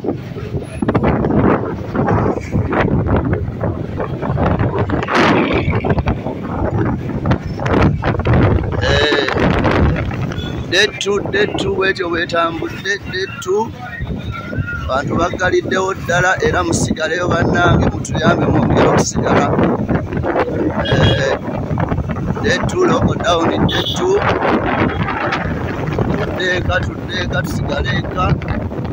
Day 2 wekyo wetambudde Day 2 bantu baggaliddewo ddala era musigaleyo bannange mutuyambe mwongere okusigala. Day 2 lockdown. Day 2 tuddeeka tusigale eka.